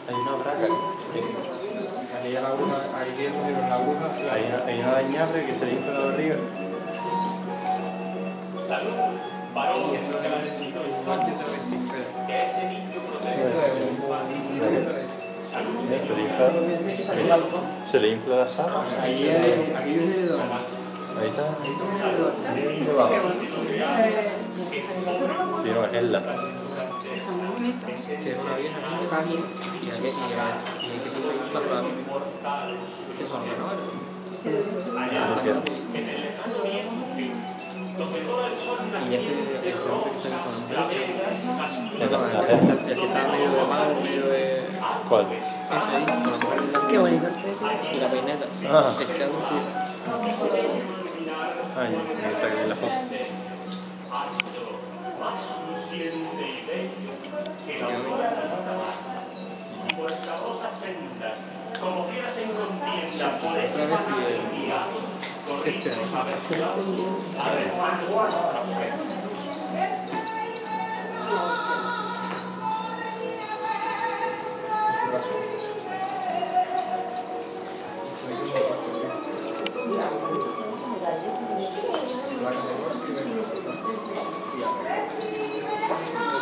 Hay una braca. Aquella la bruja, ahí viene la bruja. Hay una dañable que se le infla la barriga. Salud, varón, que necesito que ese niño Se le infla la sala. Aquí viene de dónde. Ahí está. Sí, no, es la. Si es una vieja, no está aquí. Y aquí, y que gusta para mí. ¿Qué son menores? donde todo el sol Y nació, este hombre que está con la vega es más el que está medio de madre, medio de... ¿Cuál? Ese ahí, con la mujer de Qué bonito. y la peineta. Ah. Se queda dulce. Ay, me saqué la foto. más luciente y bello que la aurora y por escabrosas sendas, como fieras en contienda por ese fanal del diablo, corridos aversiados a remangar nuestra fe.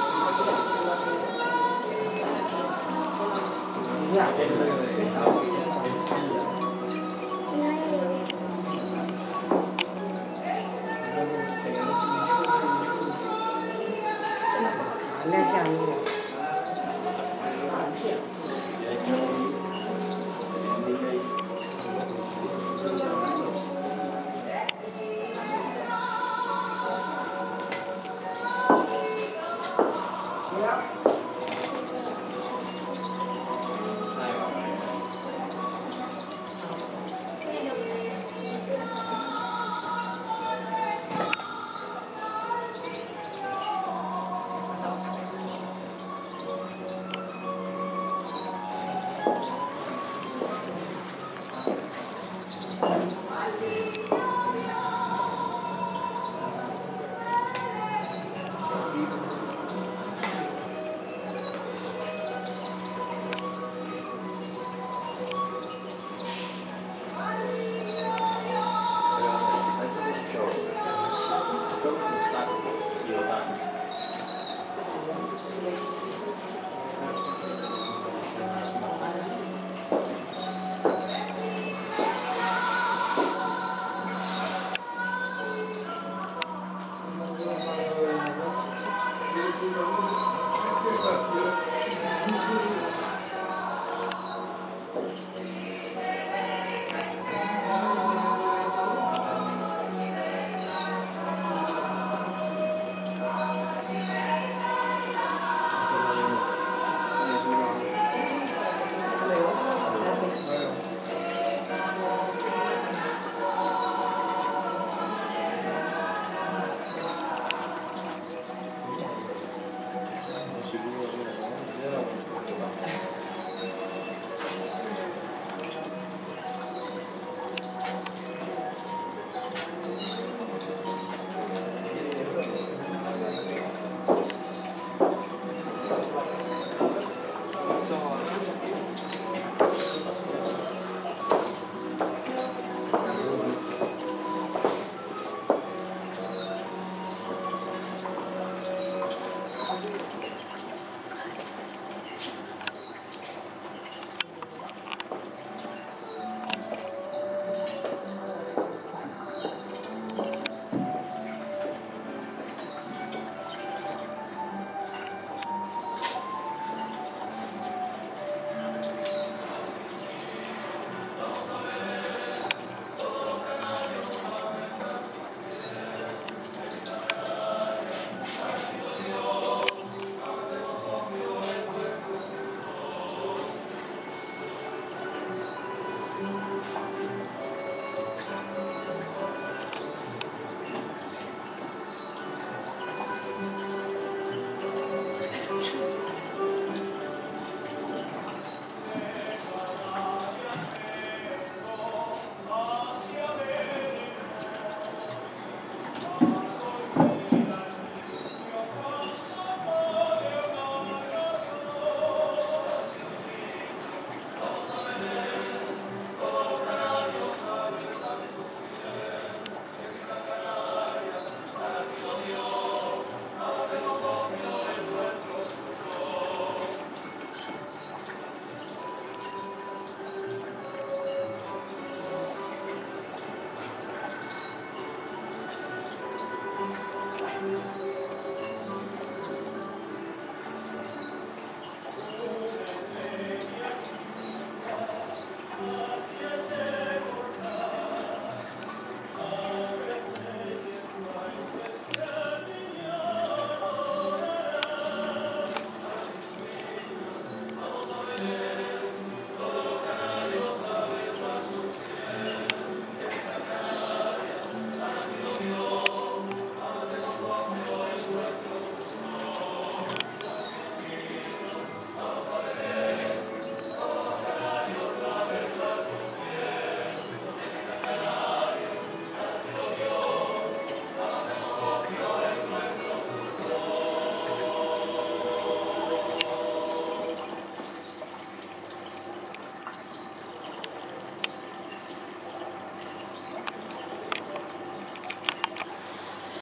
Ya.